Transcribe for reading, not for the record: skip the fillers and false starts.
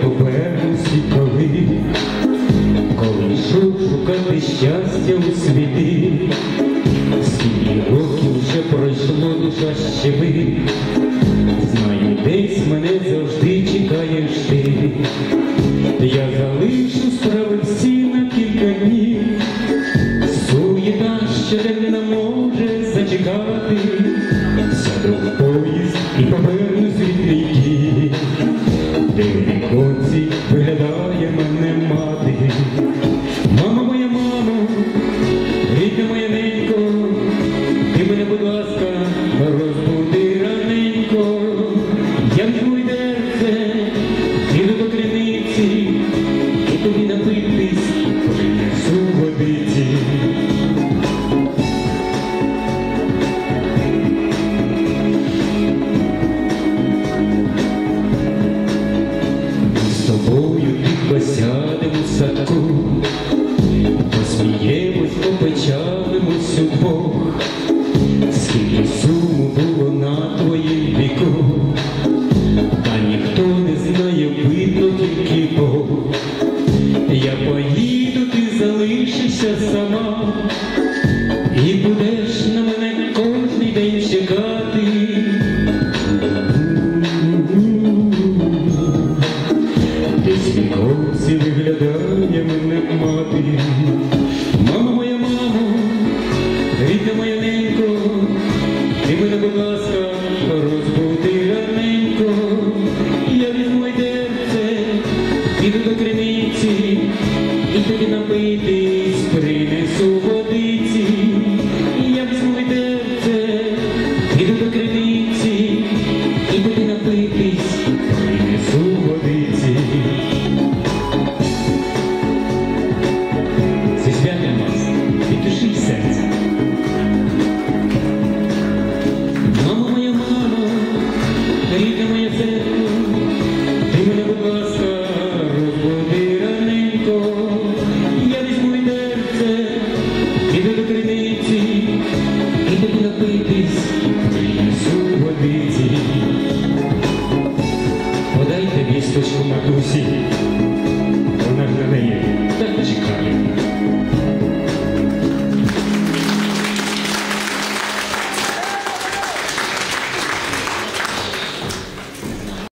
повернусь коли йшов шукати щастя у світі. Скільки років вже пройшло, душа щемить, знаю, десь мене завжди чекаєш ти. Я залишу справи всі на кілька днів, суєта щоденна може зачекати. Сяду в поїзд і повернусь від ріки, де в віконці виглядає мене мати. Мамо моя, мамо, рідна моя ненько, ти мене, будь ласка, розбуди раненько. Я візьму відерце, піду до криниці, і тобі напитись принесу водиці. Ми з тобою тихо сядемо в садку, посміємось, попечалимось удвох. Скільки суму було на твоїм віку, та ніхто не знає, видно тільки Бог. Я поїду, ти залишишся сама, і будеш на мене кожний день чекати. Десь в віконці виглядає мене мати. Мамо моя, мамо, рідна моя ненько, ти мене, будь ласка, розбуди раненько. Я візьму відерце, піду до криниці, і тобі напитись принесу водиці. Я візьму відерце, піду до криниці, і тобі напитись принесу водиці. Зі святом вас, від душі й серця. Мамо моя, мамо, рідна моя церква, ти мене, будь ласка, розбуди раненько. Я візьму відерце, піду до криниці, і тобі напитись принесу водиці. Подайте вісточку матусі,